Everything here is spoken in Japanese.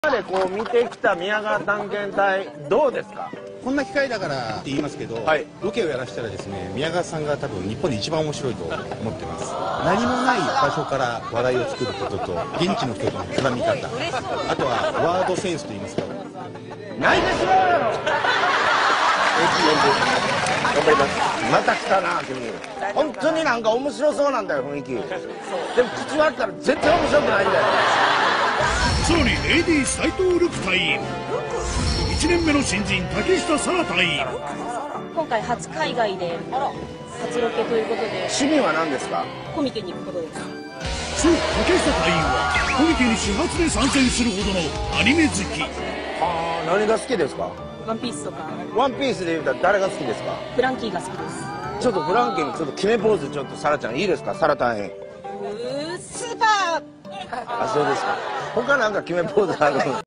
今までこう見てきた宮川探検隊どうですか？ こんな機会だからって言いますけど、はい、ロケをやらせたらですね、宮川さんが多分日本で一番面白いと思ってます。何もない場所から話題を作ることと、現地の人との絡み方、あとはワードセンスと言いますか。 泣いてしまうやろ。頑張ります。また来たな君。本当になんか面白そうなんだよ雰囲気。でも口割ったら絶対面白くないんだよ。 さらに AD 斉藤ルク隊員、1年目の新人竹下沙羅隊員。 今回初海外で初ロケということで。 趣味は何ですか？ コミケに行くことです。 そう、竹下隊員はコミケに始発で参戦するほどのアニメ好き。 はあ、何が好きですか？ ワンピースとか。 ワンピースで言うたら誰が好きですか？ フランキーが好きです。 ちょっとフランキーにちょっと決めポーズちょっと沙羅ちゃんいいですか？沙羅隊員。 スーパー。 あ、そうですか。他なんか決めポーズある？